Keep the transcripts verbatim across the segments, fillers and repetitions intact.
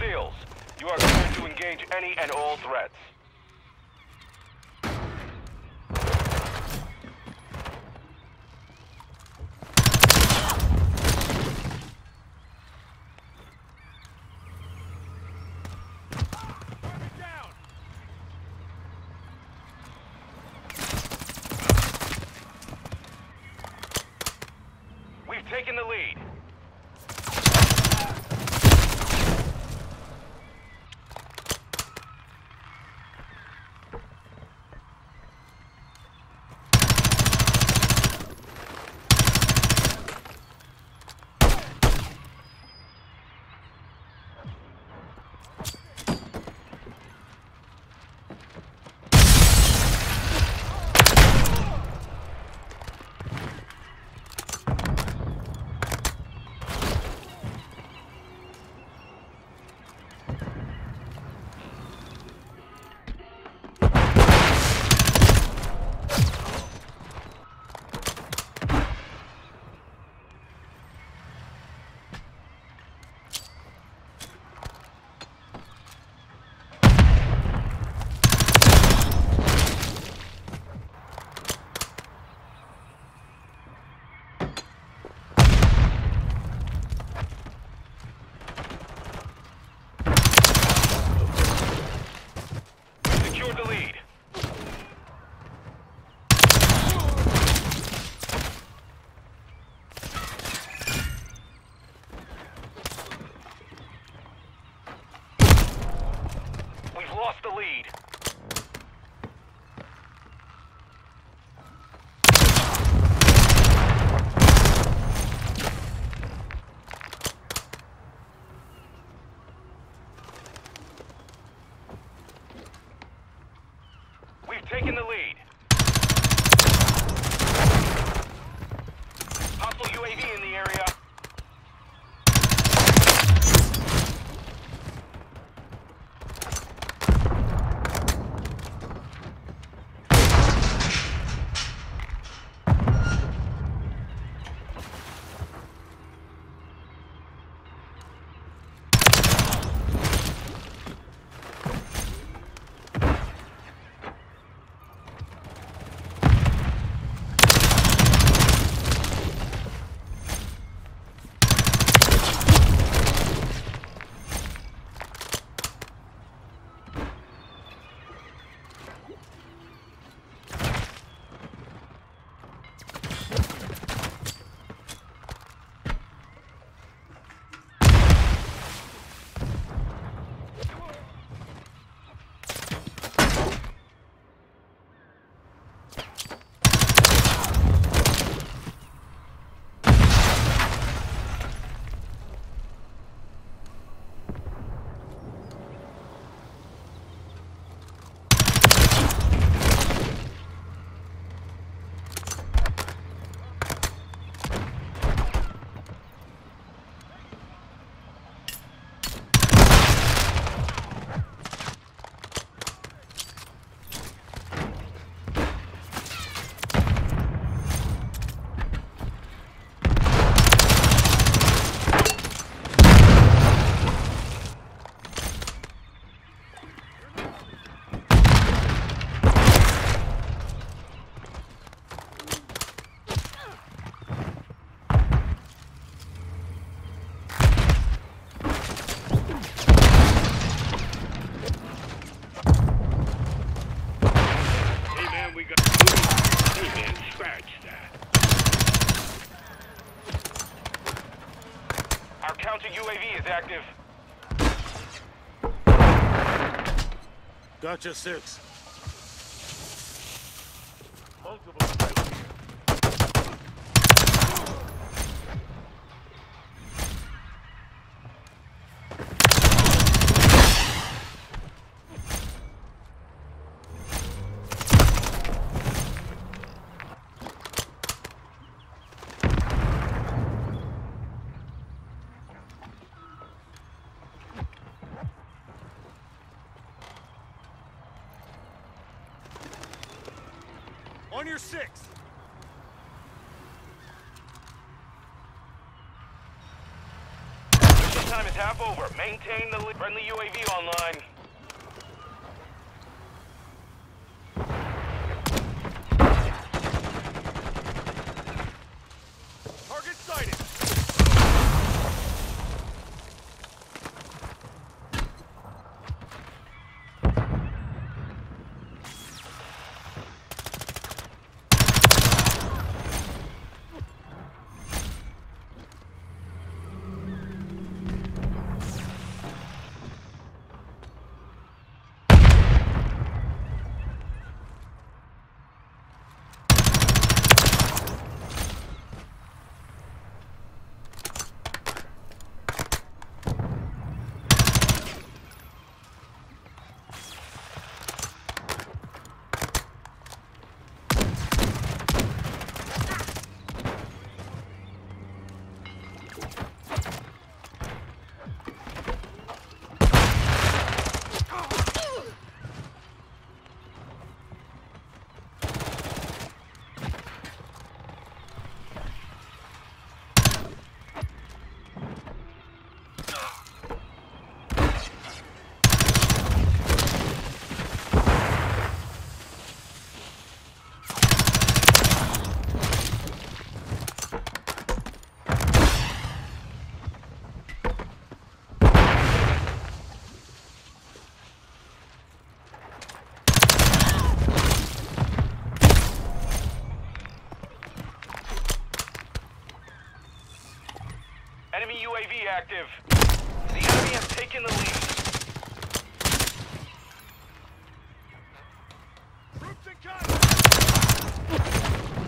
SEALs. You are cleared to engage any and all threats. We've taken the lead. Lost the lead. We've taken the lead. Hostile U A V in the area. Our counter U A V is active. Gotcha, six. Multiple. On your six. Mission time is half over. Maintain the lead. Friendly U A V online. Target sighted. Enemy U A V active. The enemy has taken the lead. Troops in contact.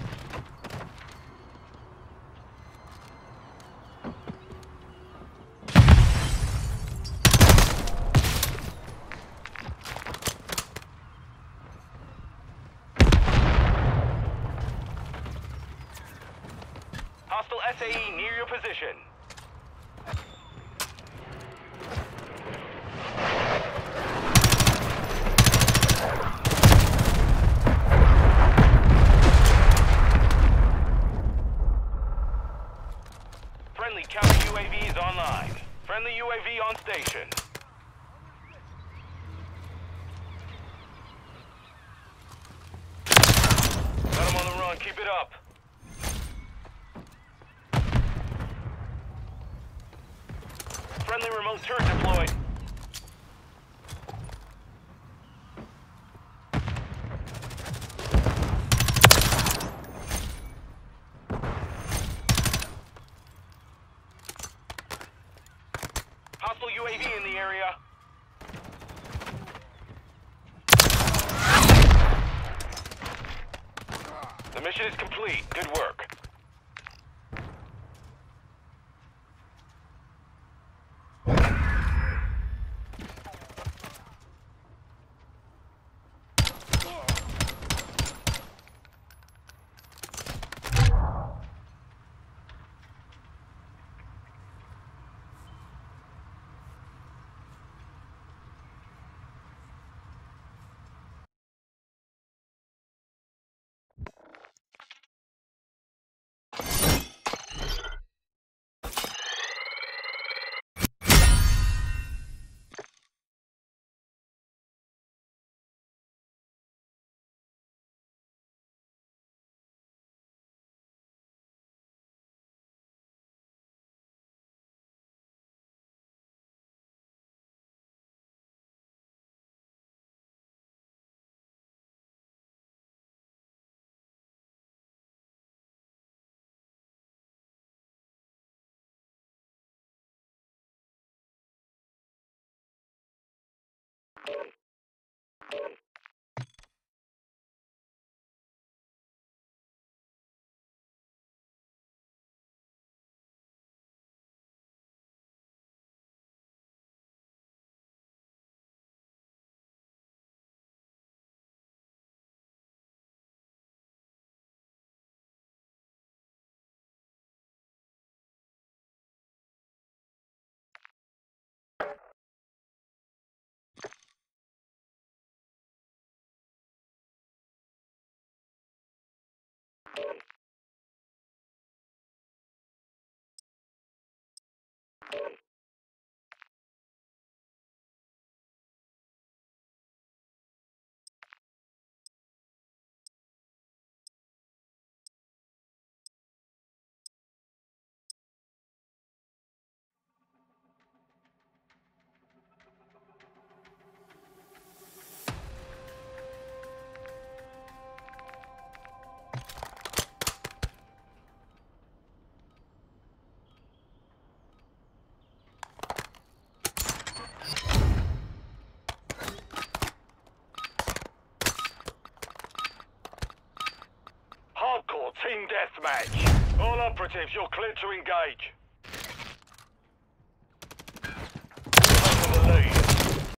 Hostile S A E near your position. Friendly counter U A V is online. Friendly U A V on station. Got him on the run. Keep it up. Friendly remote turret deployed. Hostile U A V in the area. The mission is complete. Good work. Team Deathmatch. All operatives, you're cleared to engage.